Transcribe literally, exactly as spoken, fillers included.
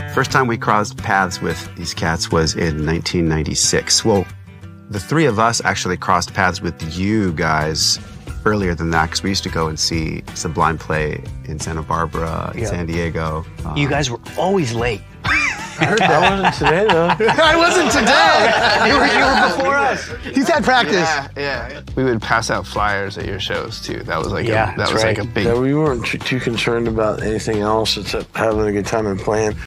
First time we crossed paths with these cats was in nineteen ninety-six. Well, the three of us actually crossed paths with you guys earlier than that, because we used to go and see Sublime play in Santa Barbara, in yeah. San Diego. Um, you guys were always late. I heard that. I wasn't today, though. I wasn't today! you, were, you were before us. He's had practice. Yeah, yeah. We would pass out flyers at your shows, too. That was like, yeah, a, that was right. like a big... Yeah, we weren't too concerned about anything else except having a good time and playing.